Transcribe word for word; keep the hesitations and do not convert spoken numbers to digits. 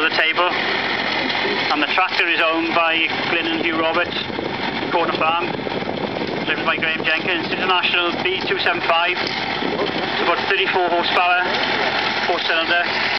the table. And the tractor is owned by Glyn and Hugh Roberts, Corner Farm, driven by Graham Jenkins. International B two seventy-five, it's about thirty-four horsepower, four cylinder.